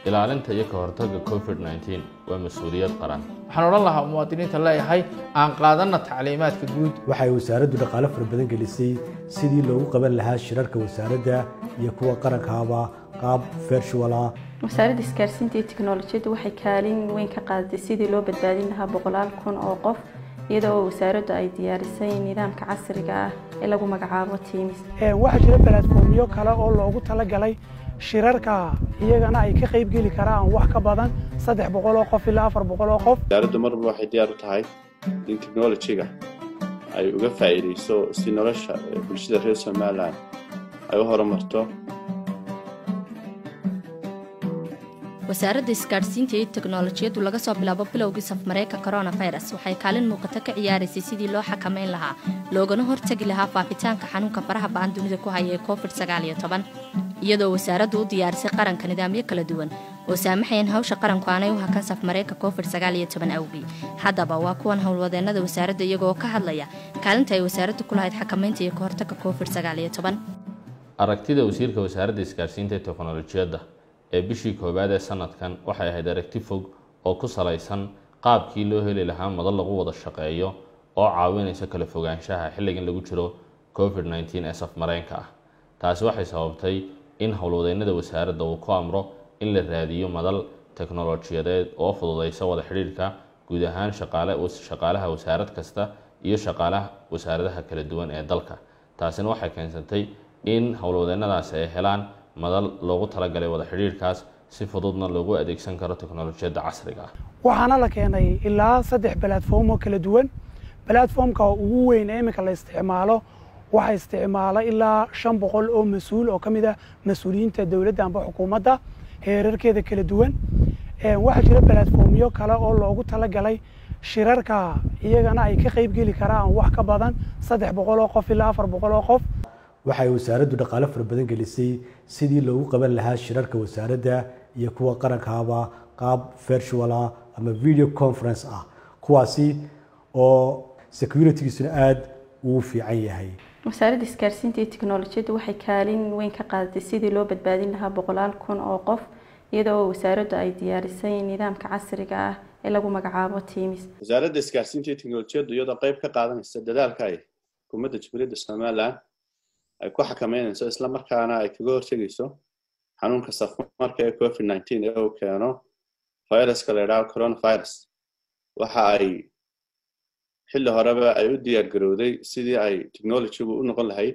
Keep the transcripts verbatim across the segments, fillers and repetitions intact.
ilaalinta iyo ka hortagga covid nineteen waa mas'uuliyad qaran. waxaan oran lahaa muwaadiniinta leeyahay aan qaadana tacliimaadka guud. waxay wasaaraddu dhaqaale fara badan gelisay sidii loogu qaban lahaa shirarka wasaaradda iyo kuwa qarankaaba qaab virtual ah. wasaaradda isgaarsiinta iyo tiknoolajiyadda waxay kaalin weyn ka qaadatay sidii loo badbaadin lahaa boqolaal kun oo qof iyadoo wasaaraddu ay diyaarisay nidaamka casriga ah ee lagu magacaabo Teams. ee waxa jira platformyo kale oo loogu talagalay shirarka iyagana ay ka qayb geli karaan wax ka badan saddex boqol oo qof ilaa afar boqol oo qof. wasaaraddu marba waxay diyaar u tahay in technology-ga ay uga faa'iideyso si nolosha bulshada reer Soomaaliland ay u horumarto. wasaaradda isgaarsiinta iyo tiknoolajiyaddu laga soo bilaabo bilowgii safmareyka coronavirus waxay kaalin muuqata ka ciyaaraysay sidii loo xakameyn lahaa loogana hortagi lahaa faafitaanka xanuunka faraha ba'an dunida ku haya ee covid sagaal iyo toban iyadoo wasaaraddu u diyaarisay qaranka nidaamyo kala duwan oo saamaxayeen hawsha qaranku aanay u hakan safmareyka covid sagaal iyo toban awgii. haddaba waa kuwan howlwadeennada wasaaradda iyagoo ka hadlaya kaalinta ay wasaaraddu ku lahayd xakameynta iyo ka hortagga covid sagaal iyo toban. aragtida wasiirka wasaaradda isgaarsiinta iyo tiknoolajiyadda ee bishii koowaad ee sanadkan waxay ahayd aragti fog oo ku salaysan qaabkii loo heli lahaa madal lagu wada shaqeeyo oo caawinaysa kala fogaanshaha xilligan lagu jiro covid nineteen ee safmareenka ah. taasi waxay sababtay in howlwadeennada wasaaradda uu ku amro in la raadiyo madal teknoolojiyadeed oo fududeysa wada xidhiidhka guud ahaan shaqaale shaqaalaha wasaarad kasta iyo shaqaalaha wasaaradaha kala duwan ee dalka. taasina waxay keensatay in howlwadeennadaasi ay helaan madal loogu talagalay wada xidhiidhkaas si fududna loogu adeegsan karo tiknoolajiyadda casriga ah. waxaana la keenay ilaa saddex platform oo kala duwan. platformka ugu weyn ee imika la isticmaalo waxa isticmaala ilaa shan boqol oo mas'uul oo kamid ah mas'uuliyiinta dawladda amba xukuumadda heerarkeeda kala duwan. ee waxa jira platformyo kale oo loogu talagalay shirarka iyagana ay ka qayb geli karaan wax ka badan saddex boqol oo qof ilaa afar boqol oo qof. waxay wasaaraddu dhaqaale fara badan gelisay sidii loogu qaban lahaa shirarka wasaaradda iyo kuwa qarankaaba qaab virtual ah ama video conference ah kuwaasi oo security-giisuna aad uu fiican yahay. wasaaradda isgaarsiinta iyo tiknoolajiyadda waxay kaalin weyn ka qaadatay sidii loo badbaadin lahaa boqolaal kun oo qof iyadoo wasaaraddu ay diyaarisay nidaamka casriga ah ee lagu magacaabo Teams. wasaaradda isgaarsiinta iyo tiknoolajiyadda iyadoo qayb ka qaadanaysa dadaalka ay xukuumadda Jamhuuriyadda Soomaaliland ay ku xakameynayso isla markaana ay kaga hortagayso xanuunka safmarka ee covid nineteen ee uu keeno viruska la yidhaahdo coronavirus. waxa ay xilli horeba ay u diyaar garowday sidii ay technology-gu u noqon lahayd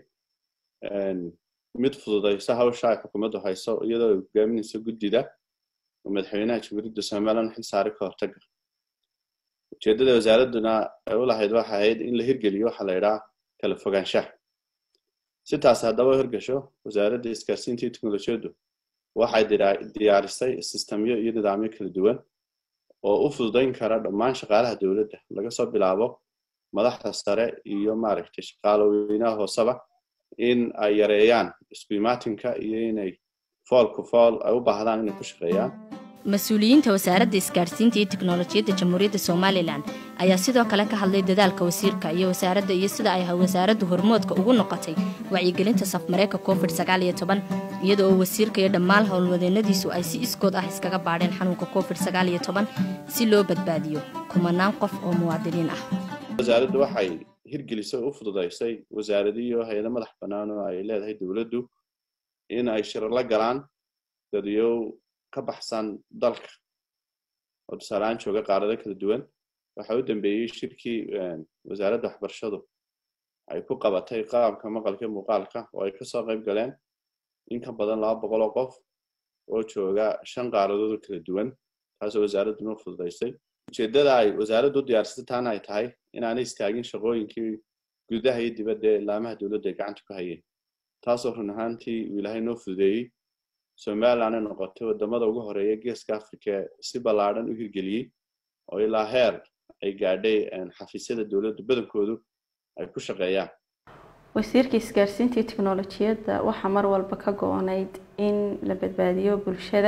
mid fududaysa hawsha ay xukuumaddu hayso iyadoo ay hogaaminayso guddida oo madaxweynaha Jamhuuriyadda Soomaaliland xil saaray ka hortagga. ujeeddada wasaaradduna ay u lahayd waxa ahayd in la hirgeliyo waxa la yidhaahdo kala fogaanshaha. si taas haddaba hirgasho wasaaradda isgaarsiinta iyo tiknoolajiyaddu waxay diyaarisay sistamyo iyo nidaamyo kala duwan oo u fududayn kara dhammaan shaqaalaha dawladda laga soo bilaabo madaxda sare iyo maaragtay shaqaalooyinaha hooseba in ay yareeyaan isku imaatinka iyo inay foolku fool ay u baahdaan inay ku shaqeeyaan. mas-uuliyiinta wasaaradda isgaarsiinta iyo tiknoolajiyadda Jamhuuriyadda Soomaaliland ayaa sidoo kale ka hadlay dadaalka wasiirka iyo wasaaradda iyo sida ay wasaaraddu hormoodka ugu noqotay wacyigelinta safmareyka covid sagaal iyo toban iyadoo wasiirka iyo dhammaan howlwadeennadiisu ay si iskood ah iskaga baadheen xanuunka covid sagaal iyo toban si loo badbaadiyo kumanaan qof oo muwaadiniin ah. wasaaraddu waxay hirgelisay oo u fududaysay wasaaradiyo hay'ado madax bannaan oo ay leedahay dawladdu in ay shirar la galaan dadyo ka baxsan dalka oo tusaalehaan jooga qaarado kala duwan. waxaa u dambeeyey shirkii wasaaradda waxbarashadu ay ku qabatay qaabka maqalka muuqaalka oo ay kasoo qayb galeen in ka badan laba boqol oo qof oo jooga shan qaaradood kala duwan taasoo wasaaraddu noo fududaysay. ujeeddada ay wasaaraddu u diyaarsatay taana ay tahay inaanay istaagin shaqooyinkii gudaha iyo dibadda ee laamaha dawladda ay gacanta ku hayeen taasoo run ahaantii uu ilaahay noo fududeeyey. Soomaaliland ay noqotay wadamada ugu horeeya geeska Afrika si ballaaran u hirgeliyey oo ilaa heer ay gaadhay xafiisyada dawladda badankoodu ay ku shaqeeyaan. wasiirka isgaarsiinta iyo tiknoolajiyadda waxa mar walba ka go'aanayd in la badbaadiyo bulshada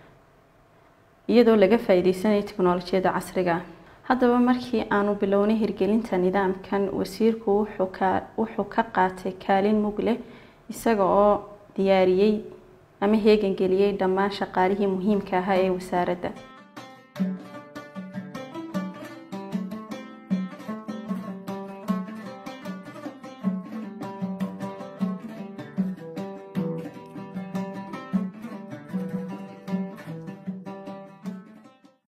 iyadoo laga faa'iideysanayo tiknoolajiyadda casriga ah. haddaba markii aanu bilownay hirgelinta nidaamkan wasiirku wuxuu ka wuxuu ka qaatay kaalin mug leh isaga oo diyaariyay ama heegan geliyey dhammaan shaqaalihii muhiimka ahaa ee wasaaradda.